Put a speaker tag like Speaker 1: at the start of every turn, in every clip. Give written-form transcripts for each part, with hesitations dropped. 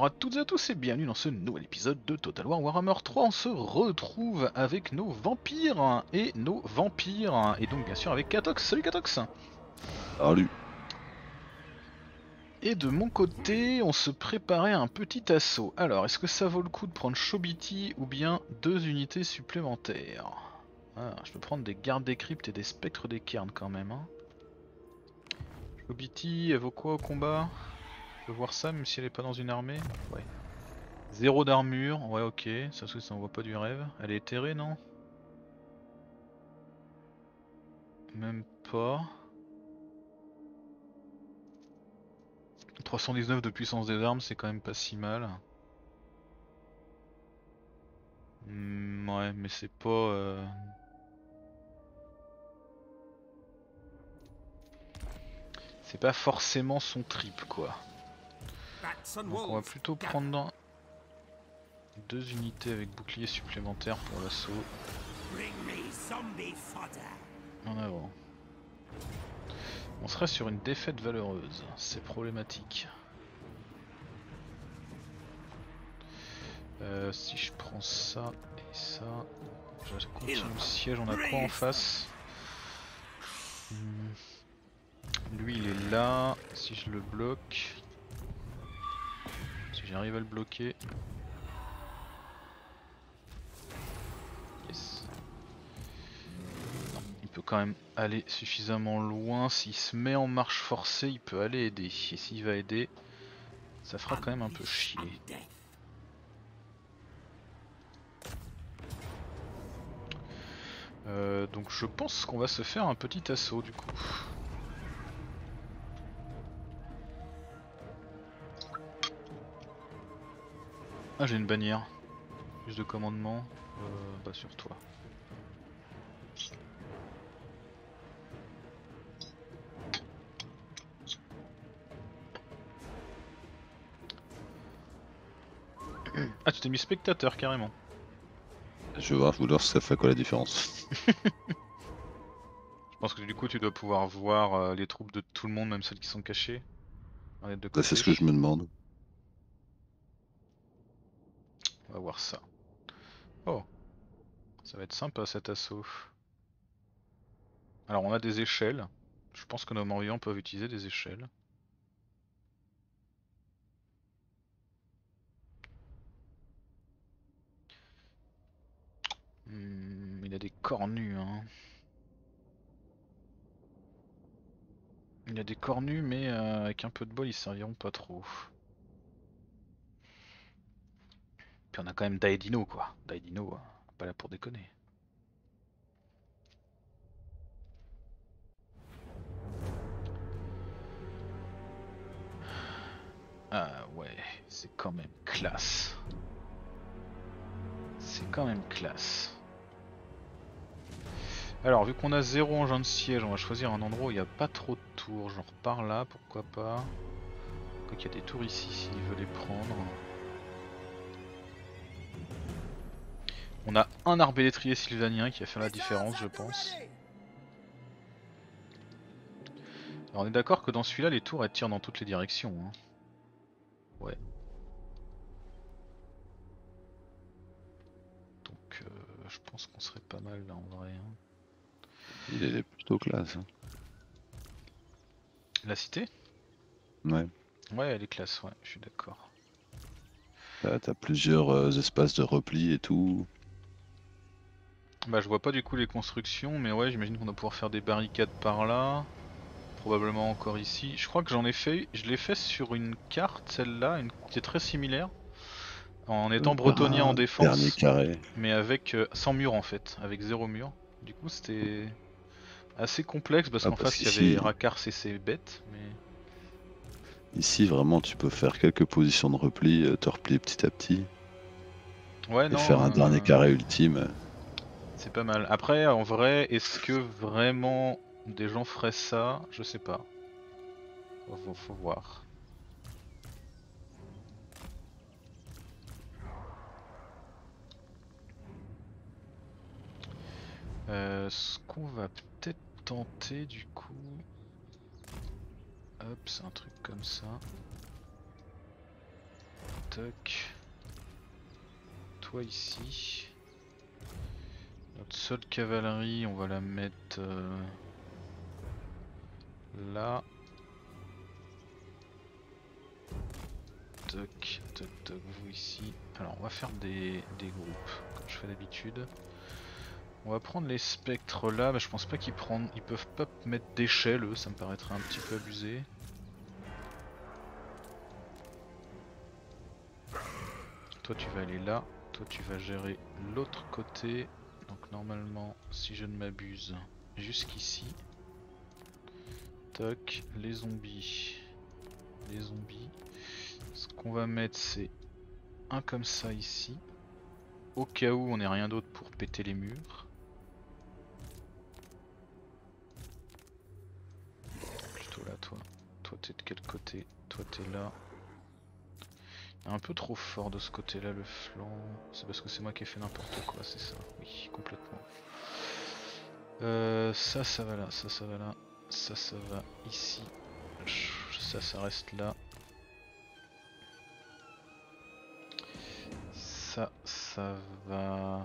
Speaker 1: à toutes et à tous et bienvenue dans ce nouvel épisode de Total War Warhammer 3. On se retrouve avec nos vampires et nos vampires. Et donc bien sûr avec Katox. Salut Katox.
Speaker 2: Salut.
Speaker 1: Et de mon côté, on se préparait à un petit assaut. Alors, est-ce que ça vaut le coup de prendre Chobiti ou bien 2 unités supplémentaires? Je peux prendre des gardes des cryptes et des spectres des cairns quand même. Chobiti, elle vaut quoi au combat? Je peux voir ça même si elle est pas dans une armée. Ouais. Zéro d'armure, ouais ok, ça envoie pas du rêve. Elle est éthérée non? Même pas. 319 de puissance des armes, c'est quand même pas si mal. Ouais, mais c'est pas... C'est pas forcément son trip quoi. Donc on va plutôt prendre dans 2 unités avec bouclier supplémentaire pour l'assaut. En avant. On serait sur une défaite valeureuse, c'est problématique. Si je prends ça et ça, je continue le siège, on a quoi en face? Lui il est là, si je le bloque, si j'arrive à le bloquer. Yes. Non, il peut quand même aller suffisamment loin, s'il se met en marche forcée il peut aller aider. Et s'il va aider, ça fera quand même un peu chier. Donc je pense qu'on va se faire un petit assaut du coup. Ah j'ai une bannière. Plus de commandement. Bah sur toi. Ah tu t'es mis spectateur carrément.
Speaker 2: Je vais voir ça fait quoi la différence.
Speaker 1: Je pense que du coup tu dois pouvoir voir les troupes de tout le monde, même celles qui sont cachées. On est de
Speaker 2: Là, c'est
Speaker 1: côté.
Speaker 2: ce que je me demande.
Speaker 1: On va voir ça. Oh, ça va être sympa cet assaut. Alors on a des échelles. Je pense que nos morts-vivants peuvent utiliser des échelles. Il a des cornus hein. Il a des cornus mais avec un peu de bol ils serviront pas trop. Puis on a quand même Daedino quoi. Daedino, pas là pour déconner. Ah ouais, c'est quand même classe. C'est quand même classe. Alors vu qu'on a 0 engin de siège, on va choisir un endroit où il n'y a pas trop de tours. Genre par là, pourquoi pas. Quoi qu'il y a des tours ici s'il veut les prendre. On a un arbalétrier sylvanien qui va faire la différence je pense. Alors on est d'accord que dans celui-là les tours elles tirent dans toutes les directions. Hein. Ouais. Donc je pense qu'on serait pas mal là en vrai. Hein.
Speaker 2: Il est plutôt classe. Hein.
Speaker 1: La cité?
Speaker 2: Ouais.
Speaker 1: Ouais elle est classe, ouais, je suis d'accord.
Speaker 2: Là, t'as plusieurs espaces de repli et tout.
Speaker 1: Bah je vois pas du coup les constructions mais ouais j'imagine qu'on va pouvoir faire des barricades par là. Probablement encore ici. Je crois que j'en ai fait, je l'ai fait sur une carte celle-là, qui est très similaire. En étant
Speaker 2: Faire
Speaker 1: bretonien en
Speaker 2: un dernier
Speaker 1: défense,
Speaker 2: carré.
Speaker 1: mais avec sans mur en fait, avec 0 mur. Du coup c'était assez complexe parce
Speaker 2: Ah,
Speaker 1: qu'en
Speaker 2: parce
Speaker 1: face il y avait
Speaker 2: qu'ici,
Speaker 1: Rakars et ses bêtes. Mais...
Speaker 2: ici, vraiment, tu peux faire quelques positions de repli, te replier petit à petit.
Speaker 1: Ouais
Speaker 2: Et
Speaker 1: non,
Speaker 2: faire un dernier carré ultime.
Speaker 1: c'est pas mal. Après en vrai, est-ce que vraiment des gens feraient ça? Je sais pas. Faut voir. Ce qu'on va peut-être tenter du coup... Hop, c'est un truc comme ça. toc. Toi ici. Notre seule cavalerie, on va la mettre là. Toc, toc, toc, vous ici. Alors on va faire des groupes, comme je fais d'habitude. On va prendre les spectres là, mais je pense pas qu'ils peuvent pas mettre d'échelle, eux, ça me paraîtrait un petit peu abusé. Toi tu vas aller là, toi tu vas gérer l'autre côté. Donc normalement, si je ne m'abuse, jusqu'ici. Toc, les zombies. Les zombies. Ce qu'on va mettre c'est un comme ça ici. Au cas où on n'ait rien d'autre pour péter les murs. Plutôt là toi. Toi t'es de quel côté? Toi t'es là. Un peu trop fort de ce côté là le flanc. C'est parce que c'est moi qui ai fait n'importe quoi, c'est ça. Oui, complètement. Ça va là, ça va là. Ça va ici. Ça reste là. Ça va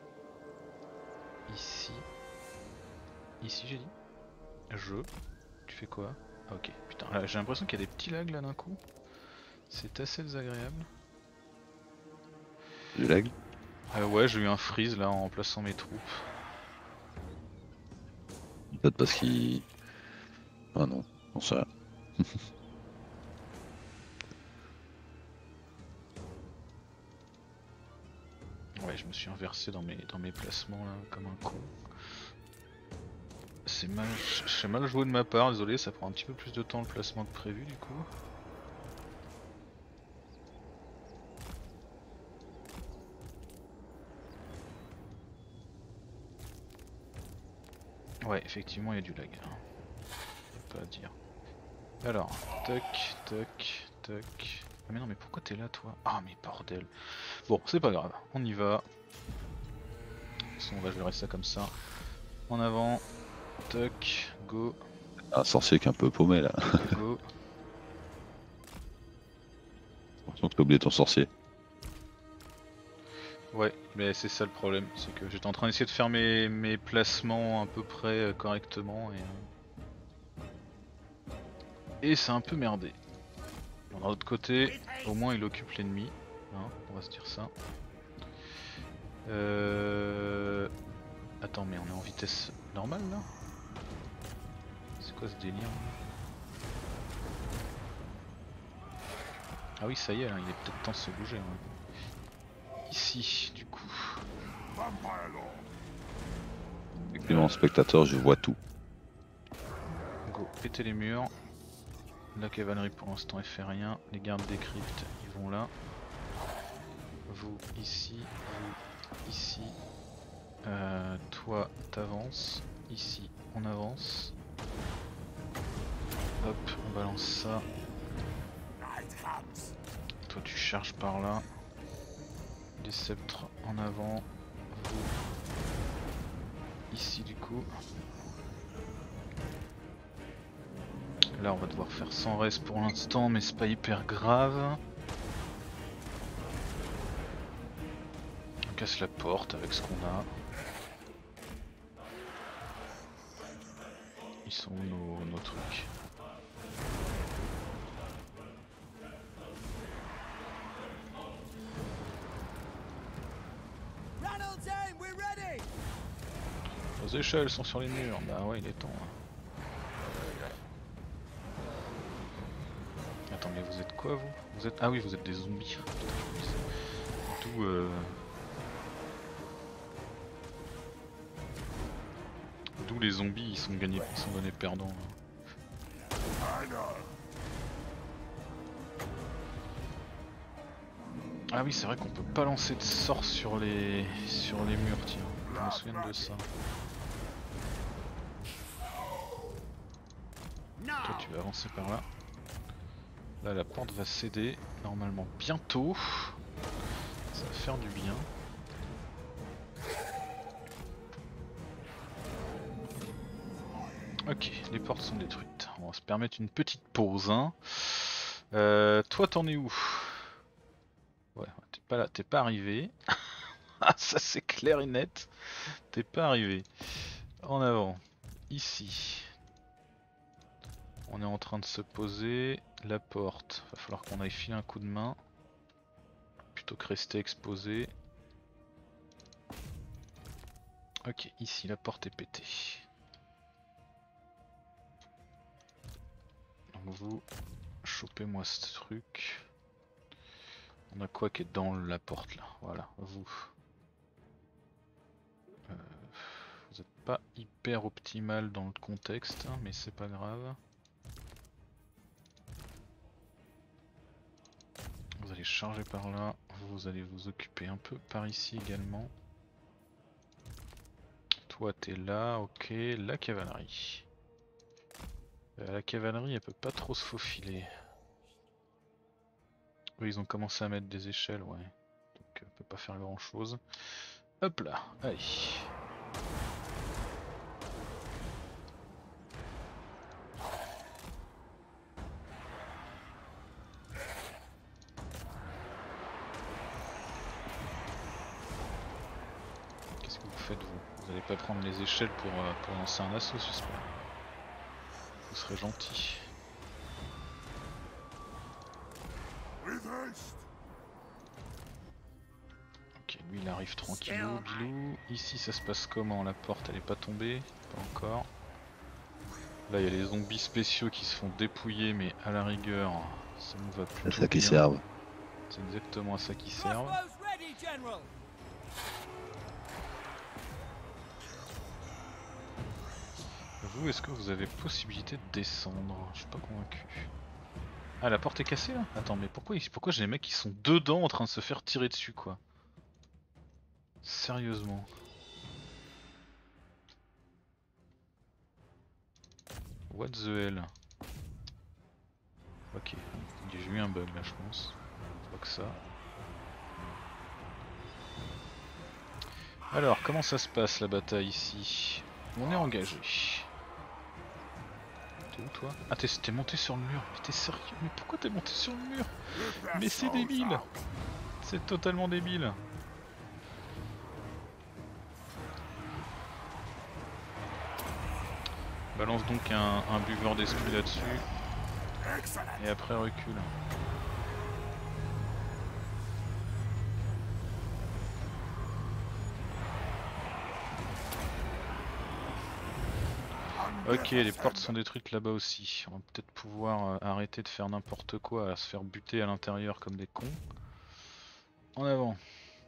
Speaker 1: ici. Ici j'ai dit. Tu fais quoi? Ah, ok, putain, là j'ai l'impression qu'il y a des petits lags là d'un coup. C'est assez désagréable.
Speaker 2: Du lag?
Speaker 1: Ouais, j'ai eu un freeze là en plaçant mes troupes.
Speaker 2: Peut-être parce qu'il... Ah non, on sait rien.
Speaker 1: Ouais, je me suis inversé dans mes placements là, comme un con. C'est mal joué de ma part, désolé, ça prend un petit peu plus de temps le placement que prévu du coup. Ouais, effectivement il y a du lag, hein. Pas à dire. Alors, toc, toc, toc. Ah mais non mais pourquoi t'es là toi? Ah mais bordel. Bon, c'est pas grave, on y va. De toute façon on va gérer ça comme ça. En avant, toc, go,
Speaker 2: Un sorcier qui est un peu paumé là.
Speaker 1: go.
Speaker 2: J'ai l'impression que t'as oublié ton sorcier.
Speaker 1: Ouais, mais c'est ça le problème, c'est que j'étais en train d'essayer de faire mes placements à peu près correctement et c'est un peu merdé. Bon, d'un autre côté, au moins il occupe l'ennemi, hein, on va se dire ça. Attends, mais on est en vitesse normale là? C'est quoi ce délire là? Ah oui, ça y est, là, il est peut-être temps de se bouger. Hein. Ici, du coup.
Speaker 2: Effectivement, spectateur, je vois tout.
Speaker 1: Go, péter les murs. La cavalerie pour l'instant elle fait rien. Les gardes des cryptes ils vont là. Vous ici, vous ici. Toi t'avances. Ici on avance. Hop, on balance ça. Toi tu charges par là. Les sceptres en avant. Vous ici du coup. Là on va devoir faire sans reste pour l'instant mais c'est pas hyper grave. On casse la porte avec ce qu'on a. Ils sont où nos trucs? Nos échelles sont sur les murs, bah ouais il est temps. Attends mais vous êtes quoi vous êtes... Ah oui vous êtes des zombies. D'où les zombies ils sont donnés perdants. Ah oui c'est vrai qu'on peut pas lancer de sorts sur les murs, tiens, je me souviens de ça. Toi tu vas avancer par là. Là la porte va céder normalement bientôt. Ça va faire du bien. Ok, les portes sont détruites. On va se permettre une petite pause. Hein. Toi t'en es où? pas là, t'es pas arrivé. Ah, ça c'est clair et net. T'es pas arrivé. En avant. Ici. On est en train de se poser. La porte. Va falloir qu'on aille filer un coup de main. Plutôt que rester exposé. Ok, ici la porte est pétée. Donc vous, chopez-moi ce truc. On a quoi qui est dans la porte là? Voilà, vous. Vous êtes pas hyper optimal dans le contexte, hein, mais c'est pas grave. Vous allez charger par là, vous allez vous occuper un peu par ici également. Toi t'es là, ok, la cavalerie. La cavalerie elle peut pas trop se faufiler. Oui, ils ont commencé à mettre des échelles, ouais. Donc elle peut pas faire grand chose. Hop là, allez. Qu'est-ce que vous faites vous? Vous allez pas prendre les échelles pour lancer un assaut, j'espère. Vous serez gentil. Ok, lui il arrive tranquillou, bilou. Ici ça se passe comment? La porte elle est pas tombée? Pas encore. Là il y a les zombies spéciaux qui se font dépouiller, mais à la rigueur ça nous va plutôt
Speaker 2: C'est ça qui
Speaker 1: bien.
Speaker 2: servent.
Speaker 1: C'est exactement à ça qu'ils servent. Vous, est-ce que vous avez possibilité de descendre? Je suis pas convaincu. Ah, la porte est cassée là? Attends, mais pourquoi j'ai les mecs qui sont dedans en train de se faire tirer dessus quoi? Sérieusement. What the hell? Ok, j'ai eu un bug là je pense. Pas que ça. Alors, comment ça se passe la bataille ici? On est engagé. T'es où toi? Ah t'es monté sur le mur, mais t'es sérieux? Mais pourquoi t'es monté sur le mur? Mais c'est débile! C'est totalement débile! Balance donc un buveur d'esprit là-dessus. Et après recule. Ok, les portes sont détruites là-bas aussi. On va peut-être pouvoir arrêter de faire n'importe quoi, à se faire buter à l'intérieur comme des cons. En avant.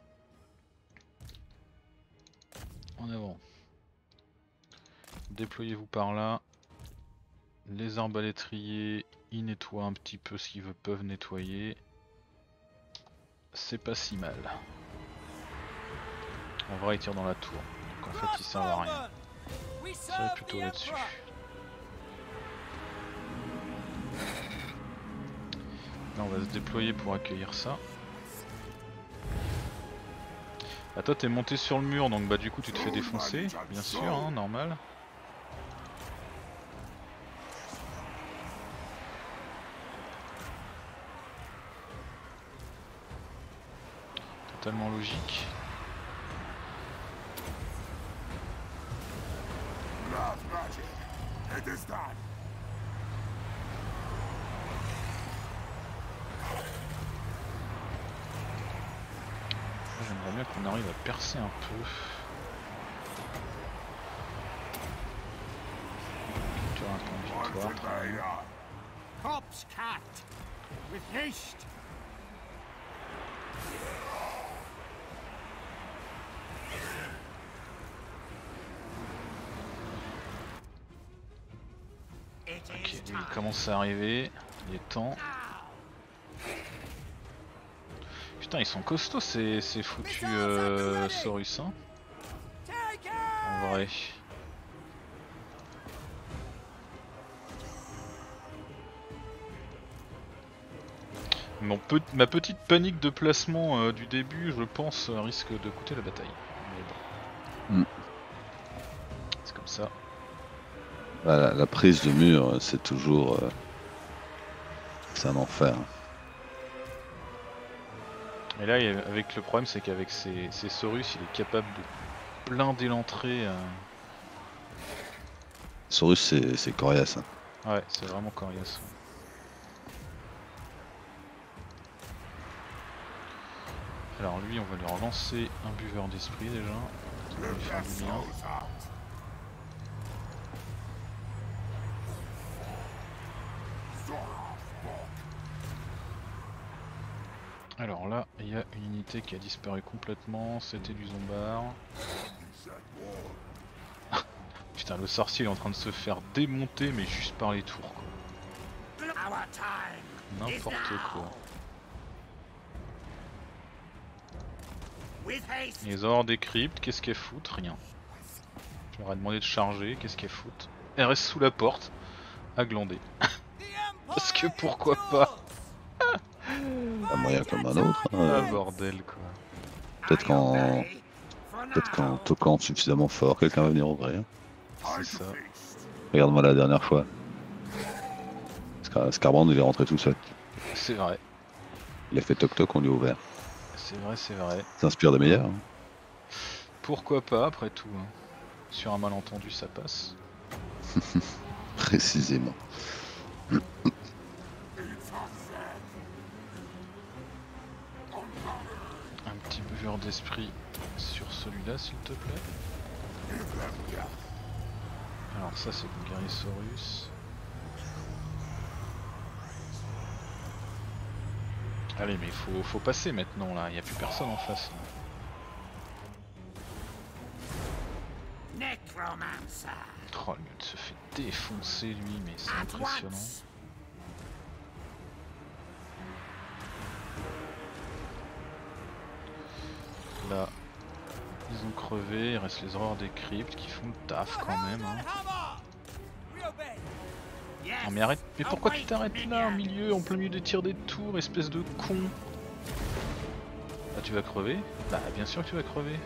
Speaker 1: En avant. Déployez-vous par là. Les arbalétriers, ils nettoient un petit peu ce qu'ils peuvent nettoyer. C'est pas si mal. En vrai, ils tirent dans la tour. Donc en fait, ils servent à rien. Tirez plutôt là-dessus. Là, on va se déployer pour accueillir ça. Ah, toi, t'es monté sur le mur, donc bah du coup, tu te fais défoncer, bien sûr, hein, normal. Totalement logique. J'aimerais bien qu'on arrive à percer un peu. Capture un point de victoire, très bien. Ok, lui, il commence à arriver, il est temps. Putain, ils sont costauds ces foutus Saurus, hein. En vrai. Ma petite panique de placement du début, je pense, risque de coûter la bataille. Mais bon. C'est comme ça.
Speaker 2: Voilà, la prise de mur, c'est toujours... c'est un enfer.
Speaker 1: Et là, avec le problème, c'est qu'avec ses Saurus, il est capable de blinder l'entrée.
Speaker 2: Saurus, c'est coriace. Hein.
Speaker 1: Ouais, c'est vraiment coriace. Alors lui, on va lui relancer un buveur d'esprit déjà. Ça va lui faire du bien. Alors là, il y a une unité qui a disparu complètement, c'était du zombard. Putain, le sorcier il est en train de se faire démonter, mais juste par les tours quoi. N'importe quoi. Les horreurs des cryptes, qu'est-ce qu'elles foutent? Rien. Je leur ai demandé de charger, qu'est-ce qu'elles foutent? Elles restent sous la porte, à glander. Parce que pourquoi pas?
Speaker 2: Un moyen comme un autre.
Speaker 1: Ah
Speaker 2: Hein.
Speaker 1: bordel quoi.
Speaker 2: Peut-être qu'en toquant suffisamment fort, quelqu'un va venir ouvrir.
Speaker 1: C'est ça.
Speaker 2: Regarde-moi la dernière fois. Scarbrand il est rentré tout seul.
Speaker 1: C'est vrai.
Speaker 2: Il a fait toc toc, on lui a ouvert.
Speaker 1: C'est vrai, c'est vrai.
Speaker 2: S'inspire des meilleurs. Hein.
Speaker 1: Pourquoi pas après tout hein. Sur un malentendu ça passe.
Speaker 2: Précisément.
Speaker 1: Un petit buveur d'esprit sur celui-là s'il te plaît. Alors ça c'est le Guerrisaurus. Allez mais faut passer maintenant là, il n'y a plus personne en face. Là. Oh le mec se fait défoncer lui mais c'est impressionnant. Là, ils ont crevé, il reste les horreurs des cryptes qui font le taf quand même. Hein. Non mais arrête, mais pourquoi tu t'arrêtes là au milieu, en plein milieu des tirs des tours, espèce de con? Bah tu vas crever? Bah bien sûr que tu vas crever.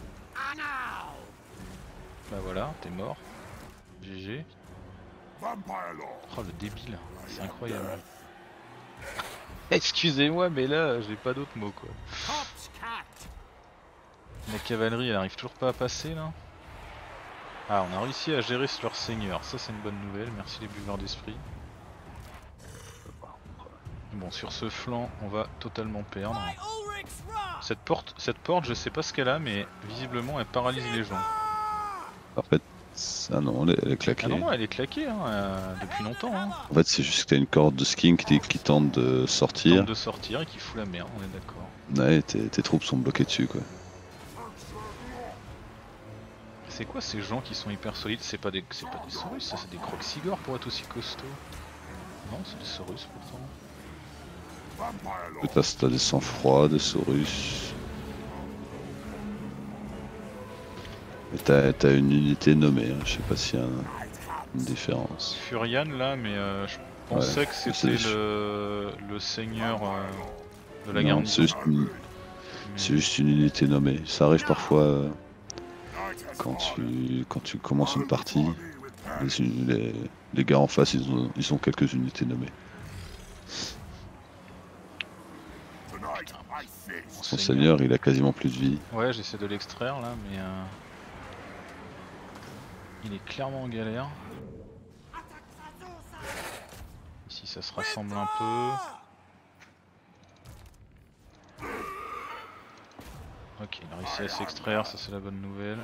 Speaker 1: Bah voilà, t'es mort. GG. Oh le débile, c'est incroyable. Excusez-moi mais là j'ai pas d'autres mots quoi. La cavalerie elle arrive toujours pas à passer là. Ah on a réussi à gérer leur seigneur, ça c'est une bonne nouvelle, merci les buveurs d'esprit. Bon sur ce flanc on va totalement perdre. Cette porte je sais pas ce qu'elle a mais visiblement elle paralyse les gens.
Speaker 2: En fait, ah non, elle est claquée.
Speaker 1: Ah non elle est claquée hein, depuis longtemps. Hein.
Speaker 2: En fait c'est juste que t'as une corde de skink qui tente de sortir.
Speaker 1: Tente de sortir et qui fout la merde, on est d'accord.
Speaker 2: Ouais, tes troupes sont bloquées dessus quoi.
Speaker 1: C'est quoi ces gens qui sont hyper solides? C'est pas des Saurus, ça c'est des Croxigors pour être aussi costaud. Non, c'est des Saurus pourtant.
Speaker 2: T'as des sang-froid, des Saurus. Mais t'as une unité nommée, hein. Je sais pas s'il y a une différence.
Speaker 1: Furian là, mais je pensais que c'était le seigneur de la garnison.
Speaker 2: C'est juste une unité nommée. Ça arrive parfois quand tu commences une partie. Les gars en face ils ont quelques unités nommées. Son seigneur il a quasiment plus de vie.
Speaker 1: Ouais j'essaie de l'extraire là mais il est clairement en galère. Ici ça se rassemble un peu. Ok il a réussi à s'extraire, ça c'est la bonne nouvelle.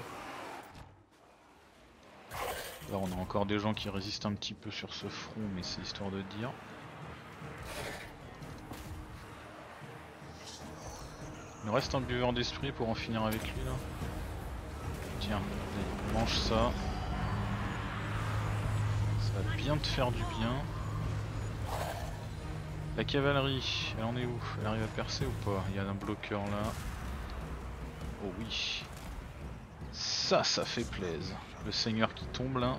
Speaker 1: Là on a encore des gens qui résistent un petit peu sur ce front mais c'est histoire de dire. Il nous reste un buveur d'esprit pour en finir avec lui là. Tiens, allez, mange ça. Ça va bien te faire du bien. La cavalerie, elle en est où? Elle arrive à percer ou pas? Il y a un bloqueur là. Oh oui. Ça fait plaisir. Le seigneur qui tombe là.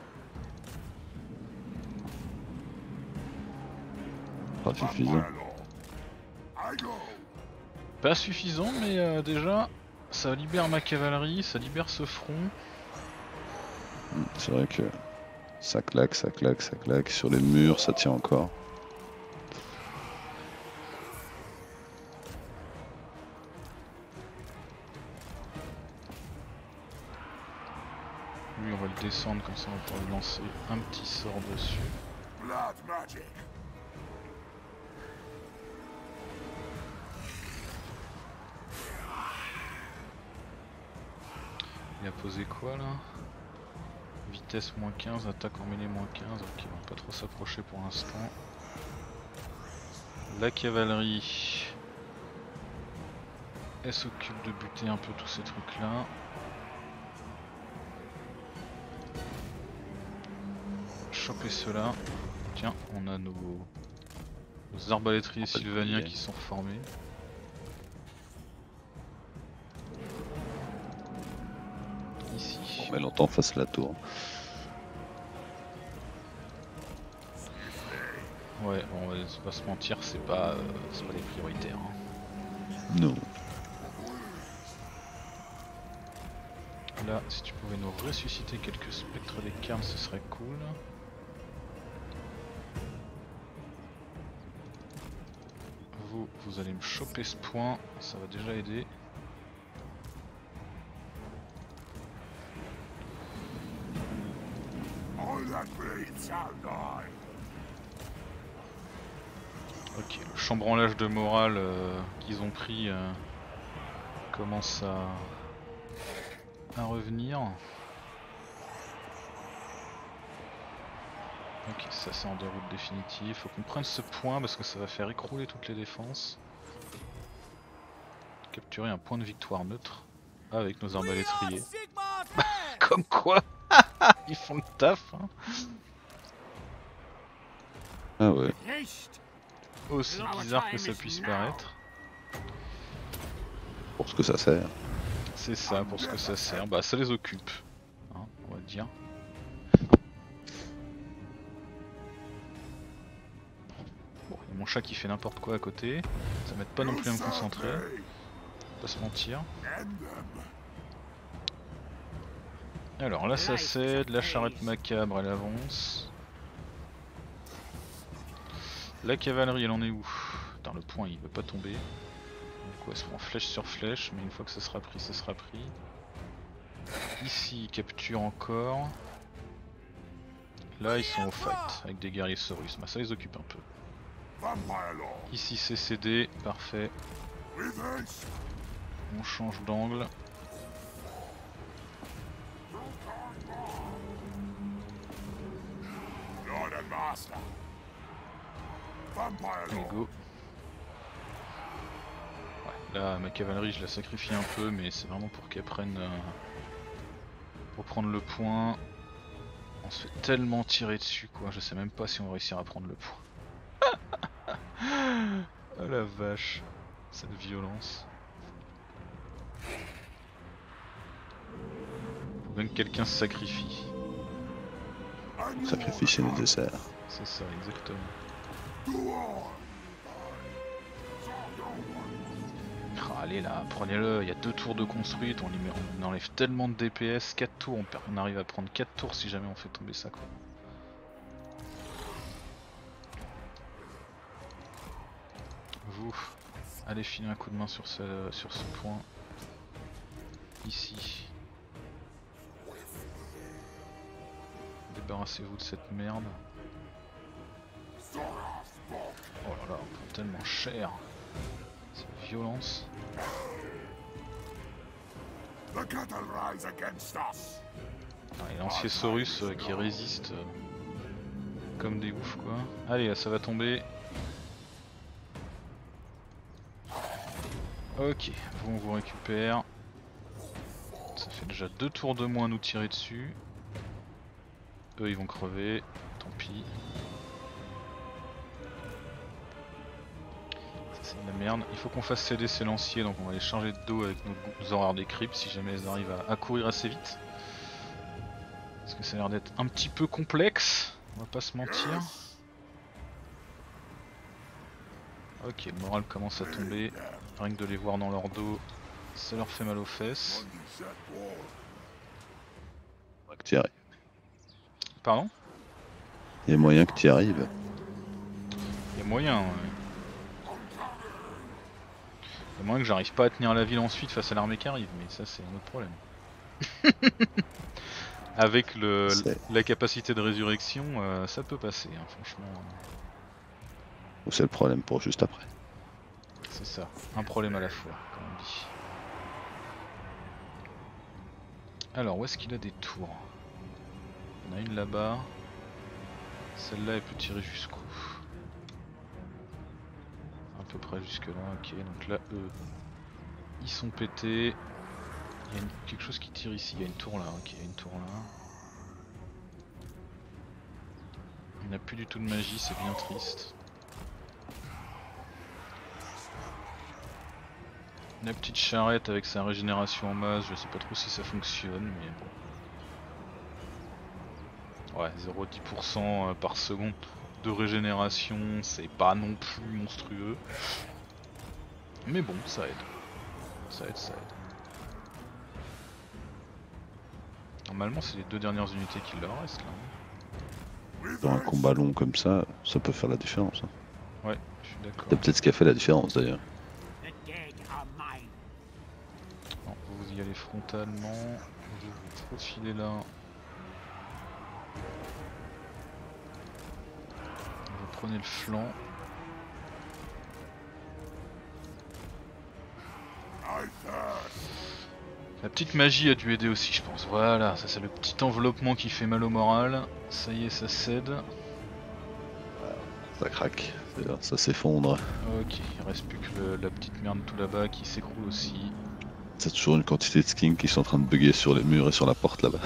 Speaker 2: Pas suffisant.
Speaker 1: Pas suffisant mais déjà ça libère ma cavalerie, ça libère ce front.
Speaker 2: C'est vrai que ça claque, ça claque, ça claque. Sur les murs ça tient encore.
Speaker 1: lui, on va le descendre comme ça on va pouvoir lui lancer un petit sort dessus. Il a posé quoi là? Vitesse moins 15, attaque en mêlée moins 15, ok on va pas trop s'approcher pour l'instant. La cavalerie, elle s'occupe de buter un peu tous ces trucs là. Choper ceux-là. Tiens, on a nos arbalétriers sylvaniens qui sont reformés. Ici.
Speaker 2: On met longtemps face à la tour.
Speaker 1: Ouais, bon, on va pas se mentir, c'est pas les prioritaires. Hein.
Speaker 2: Non.
Speaker 1: Là, si tu pouvais nous ressusciter quelques spectres des carnes, ce serait cool. Vous allez me choper ce point, ça va déjà aider. Ok, le chambranlage de morale qu'ils ont pris commence à revenir. Ok, ça c'est en déroute définitive. Faut qu'on prenne ce point parce que ça va faire écrouler toutes les défenses. Capturer un point de victoire neutre avec nos arbalétriers. Comme quoi ils font le taf hein.
Speaker 2: Ah ouais.
Speaker 1: Aussi bizarre que ça puisse paraître.
Speaker 2: Pour ce que ça sert.
Speaker 1: C'est ça, pour ce que ça sert. Bah ça les occupe, hein, on va dire. Bon, il y a mon chat qui fait n'importe quoi à côté. Ça m'aide pas non plus à me concentrer. Pas se mentir. Alors là ça cède, la charrette macabre elle avance. La cavalerie elle en est où? Putain le point il veut pas tomber. Donc ouais, se prend flèche sur flèche, mais une fois que ça sera pris, ça sera pris. Ici capture encore. Là ils sont au fight avec des guerriers saurus, bah ça les occupe un peu. Ici c'est cédé, parfait. On change d'angle. Allez go. Ouais, là ma cavalerie je la sacrifie un peu mais c'est vraiment pour qu'elle prenne pour prendre le point. On se fait tellement tirer dessus quoi, je sais même pas si on va réussir à prendre le point. Oh la vache, cette violence. Faut bien que quelqu'un se sacrifie.
Speaker 2: Sacrifice est nécessaire.
Speaker 1: C'est ça, exactement. Oh, allez là, prenez-le, il y a 2 tours de construite, on enlève tellement de DPS, 4 tours, on arrive à prendre 4 tours si jamais on fait tomber ça quoi. Vous, allez filer un coup de main sur ce point. Ici. Débarrassez-vous de cette merde. Oh là là, on prend tellement cher. Cette violence. Ah, et lancier Saurus qui résiste comme des oufs quoi. Allez, ça va tomber. Ok, vous on vous récupère. Ça fait déjà 2 tours de moins à nous tirer dessus. Eux ils vont crever, tant pis. Ça c'est de la merde. Il faut qu'on fasse céder ces lanciers, donc on va les charger de dos avec nos horreurs des cryptes si jamais elles arrivent à courir assez vite. Parce que ça a l'air d'être un petit peu complexe, on va pas se mentir. Ok, le moral commence à tomber. Rien que de les voir dans leur dos, ça leur fait mal aux fesses.
Speaker 2: Que tu y arrives.
Speaker 1: Pardon?
Speaker 2: Il y a moyen que tu y arrives.
Speaker 1: Il y a moyen, ouais. Il y a moyen que j'arrive pas à tenir la ville ensuite face à l'armée qui arrive, mais ça c'est un autre problème. Avec
Speaker 2: C'est
Speaker 1: la capacité de résurrection, ça peut passer, hein, franchement.
Speaker 2: le problème pour juste après.
Speaker 1: C'est ça, un problème à la fois, comme on dit. Alors, où est-ce qu'il a des tours? Il y en a une là-bas. Celle-là, elle peut tirer jusqu'où? À peu près jusque là, ok. Donc là, eux, ils sont pétés. Il y a quelque chose qui tire ici, il y a une tour là, ok, il y a une tour là. Il n'a plus du tout de magie, c'est bien triste. La petite charrette avec sa régénération en masse, je sais pas trop si ça fonctionne, mais bon. Ouais, 0,10% par seconde de régénération, c'est pas non plus monstrueux. Mais bon, ça aide. Ça aide, ça aide. Normalement, c'est les deux dernières unités qui leur restent là.
Speaker 2: Dans un combat long comme ça peut faire la différence. Hein.
Speaker 1: Ouais, je suis d'accord.
Speaker 2: C'est peut-être ce qui a fait la différence d'ailleurs.
Speaker 1: Bon, vous y allez frontalement, vous vous profilez là. Vous prenez le flanc. La petite magie a dû aider aussi, je pense. Voilà, ça c'est le petit enveloppement qui fait mal au moral. Ça y est, ça cède.
Speaker 2: Ça craque, ça s'effondre.
Speaker 1: Ok, il reste plus que la petite merde tout là-bas qui s'écroule aussi.
Speaker 2: C'est toujours une quantité de skins qui sont en train de bugger sur les murs et sur la porte là-bas.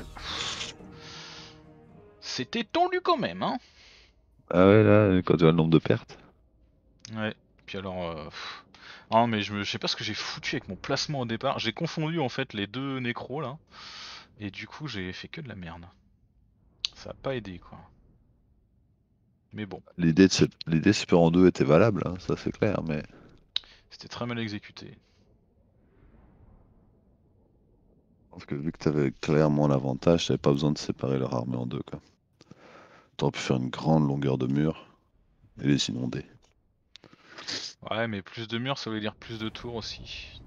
Speaker 1: C'était tendu quand même, hein.
Speaker 2: Ah ouais, là, quand tu vois le nombre de pertes.
Speaker 1: Ouais, puis alors... Ah mais je sais pas ce que j'ai foutu avec mon placement au départ. J'ai confondu en fait les deux nécros là. Et du coup j'ai fait que de la merde. Ça a pas aidé quoi. Mais bon,
Speaker 2: L'idée de Super en 2 était valable, hein, ça c'est clair, mais
Speaker 1: c'était très mal exécuté.
Speaker 2: je pense que vu que t'avais clairement l'avantage, t'avais pas besoin de séparer leur armée en deux, quoi. T'aurais pu faire une grande longueur de mur et les inonder.
Speaker 1: Ouais mais plus de murs ça veut dire plus de tours aussi.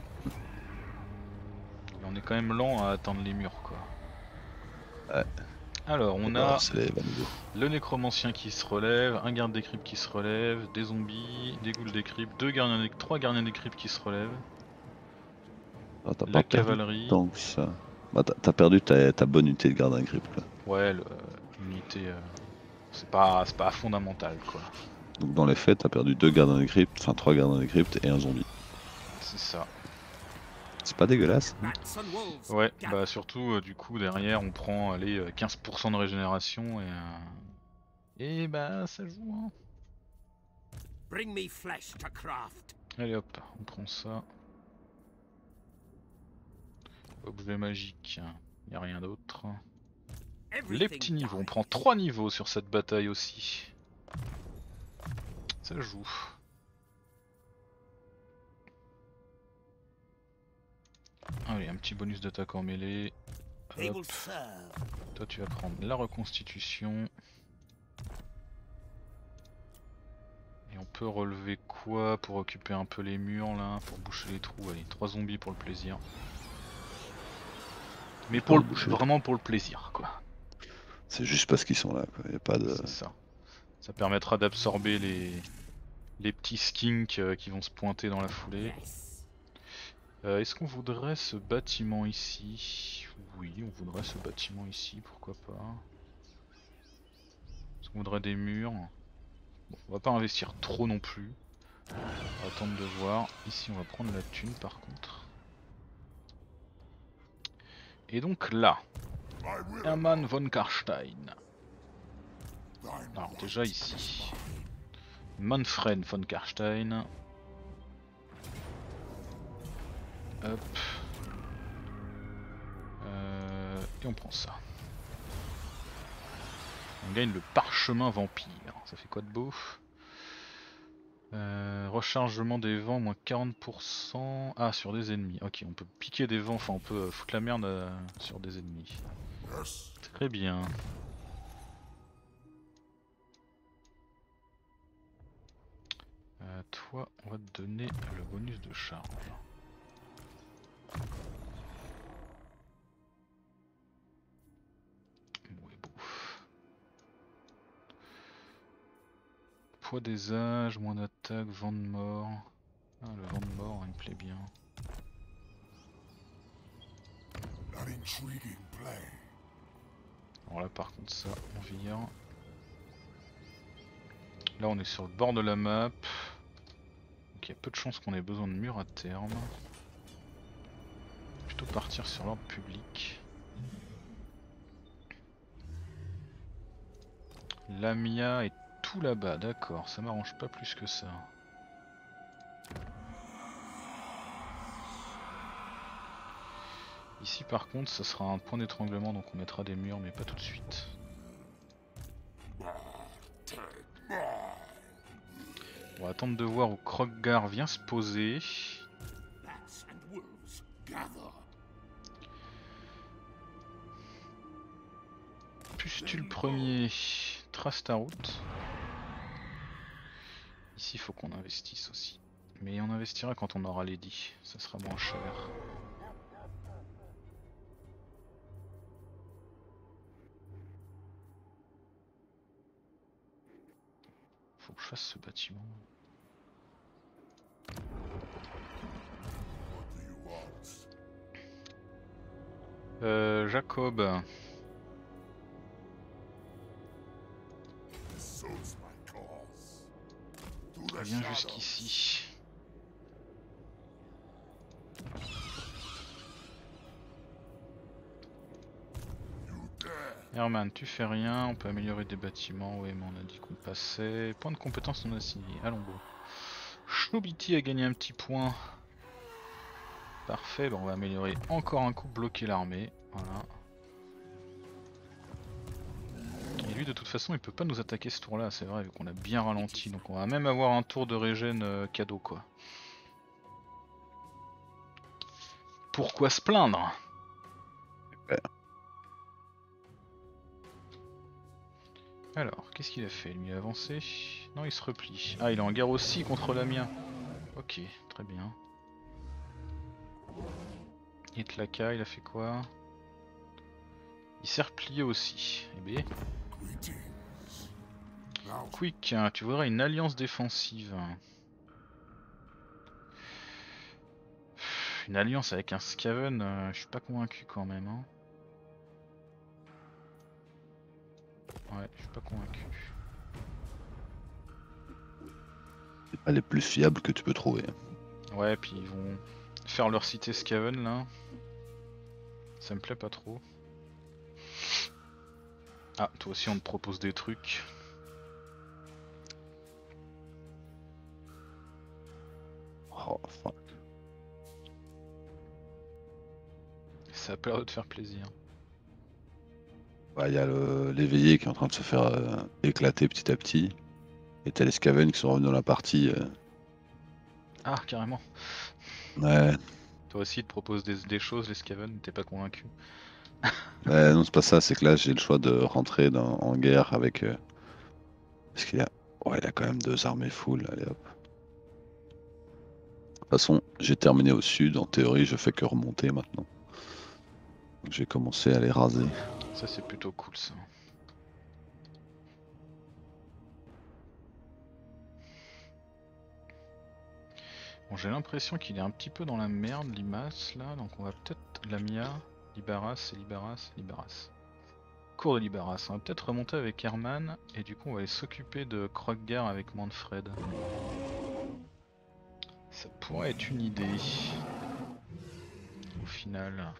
Speaker 1: Et on est quand même lent à atteindre les murs quoi.
Speaker 2: Ouais,
Speaker 1: Alors
Speaker 2: on
Speaker 1: on
Speaker 2: va voir
Speaker 1: a
Speaker 2: si elle est à nouveau.
Speaker 1: le nécromancien qui se relève, un garde des cryptes qui se relève, des zombies, des ghouls des cryptes, trois gardiens des cryptes qui se relèvent,
Speaker 2: Ah, t'as
Speaker 1: la
Speaker 2: pas perdu
Speaker 1: cavalerie,
Speaker 2: tant que ça. Bah, t'as perdu ta bonne unité de garde à grip, quoi.
Speaker 1: ouais l'unité c'est pas fondamental quoi.
Speaker 2: Donc dans les faits, t'as perdu deux gardes à crypte, enfin trois gardes à crypte et un zombie.
Speaker 1: C'est ça.
Speaker 2: C'est pas dégueulasse. Hein.
Speaker 1: Ouais, bah surtout du coup derrière on prend les 15% de régénération et bah ça joue hein. Allez hop, on prend ça. Objet magique, y a rien d'autre. Les petits niveaux, on prend 3 niveaux sur cette bataille aussi. Ça joue. Allez, un petit bonus d'attaque en mêlée. Hop. Toi tu vas prendre la reconstitution. Et on peut relever quoi pour occuper un peu les murs là, pour boucher les trous. Allez, 3 zombies pour le plaisir. Mais pour vraiment pour le plaisir quoi.
Speaker 2: C'est juste parce qu'ils sont là, quoi. Y a pas de...
Speaker 1: C'est ça. Ça permettra d'absorber les petits skinks qui vont se pointer dans la foulée. Est-ce qu'on voudrait ce bâtiment ici? Oui, on voudrait ce bâtiment ici, pourquoi pas. Est-ce qu'on voudrait des murs? Bon, on va pas investir trop non plus. On va attendre de voir. Ici on va prendre la thune par contre. Et donc là, Hermann von Karstein. Alors déjà ici, Manfred von Karstein. Hop. Et on prend ça. On gagne le parchemin vampire. Ça fait quoi de beau? Rechargement des vents, moins 40%. Ah, sur des ennemis. Ok, on peut piquer des vents, enfin on peut foutre la merde sur des ennemis. Très bien. Toi, on va te donner le bonus de charge. Poids des âges, moins d'attaque, vent de mort. Ah, le vent de mort, il me plaît bien. Alors là par contre ça on vire. Là on est sur le bord de la map. Donc il y a peu de chances qu'on ait besoin de murs à terme. Plutôt partir sur l'ordre public. Lamia est tout là-bas, d'accord, ça m'arrange pas plus que ça. Ici par contre ça sera un point d'étranglement donc on mettra des murs mais pas tout de suite. On va attendre de voir où Kroggr vient se poser. Pustule premier, trace ta route. Ici il faut qu'on investisse aussi. Mais on investira quand on aura Lady, ça sera moins cher. Faut que je fasse ce bâtiment. Jacob. Viens jusqu'ici. Herman, tu fais rien, on peut améliorer des bâtiments, oui mais on a dit qu'on passait. Point de compétence non assigné, allons go. Schnobiti a gagné un petit point. Parfait, bon, on va améliorer encore un coup, bloquer l'armée, voilà. Et lui de toute façon il peut pas nous attaquer ce tour là, c'est vrai vu qu'on a bien ralenti, donc on va même avoir un tour de régène cadeau quoi. Pourquoi se plaindre? Alors, qu'est-ce qu'il a fait? Lui, il a avancé? Non, il se replie. Ah, il est en guerre aussi contre la mienne. Ok, très bien. Itlaka, il a fait quoi? Il s'est replié aussi. Eh bien. Quick, tu voudrais une alliance défensive. Une alliance avec un Skaven, je suis pas convaincu quand même. Hein. Ouais, je suis pas convaincu.
Speaker 2: C'est pas les plus fiables que tu peux trouver.
Speaker 1: Ouais, puis ils vont faire leur cité Skaven là. Ça me plaît pas trop. Ah, toi aussi on te propose des trucs.
Speaker 2: Oh, fuck.
Speaker 1: Ça a pas l'air de te faire plaisir.
Speaker 2: Ouais, y a l'éveillé qui est en train de se faire éclater petit à petit. Et t'as les Skaven qui sont revenus dans la partie.
Speaker 1: Ah, carrément.
Speaker 2: Ouais.
Speaker 1: Toi aussi, ils te proposent des choses, les Skaven, t'es pas convaincu.
Speaker 2: Ouais, non, c'est pas ça, c'est que là j'ai le choix de rentrer en guerre avec. Parce qu'il a. Ouais, il a quand même 2 armées full, allez hop. De toute façon, j'ai terminé au sud, en théorie je fais que remonter maintenant. Donc j'ai commencé à les raser.
Speaker 1: Ça c'est plutôt cool ça. Bon, j'ai l'impression qu'il est un petit peu dans la merde, Limas là, donc on va peut-être Lamia, Libaras et Libaras. Cours de Libaras, on va peut-être remonter avec Herman et du coup on va aller s'occuper de Kroggr avec Manfred. Ça pourrait être une idée. Au final.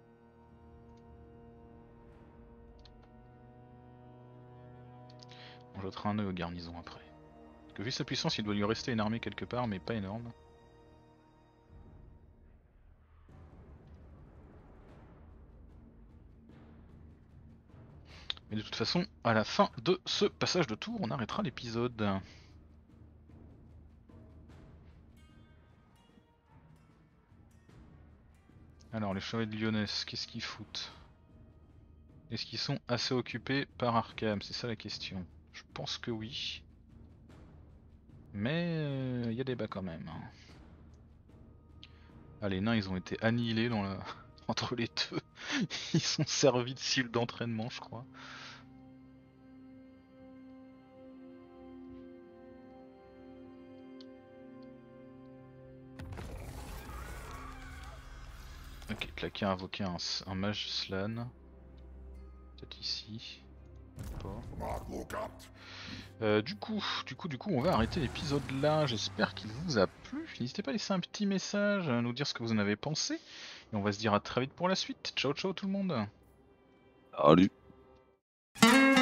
Speaker 1: On jettera un œil aux garnisons après. Parce que vu sa puissance, il doit lui rester une armée quelque part, mais pas énorme. Mais de toute façon, à la fin de ce passage de tour, on arrêtera l'épisode. Alors, les chevaliers de Lyonesse, qu'est-ce qu'ils foutent? Est-ce qu'ils sont assez occupés par Arkham? C'est ça la question. Je pense que oui. Mais il y a débat quand même. Ah, les nains, ils ont été annihilés dans la... entre les deux. Ils sont servis de cible d'entraînement, je crois. Ok, Claquer a invoqué un mage Slan. Peut-être ici. Du coup, on va arrêter l'épisode là. J'espère qu'il vous a plu. N'hésitez pas à laisser un petit message, à nous dire ce que vous en avez pensé. Et on va se dire à très vite pour la suite. Ciao ciao tout le monde.
Speaker 2: Salut.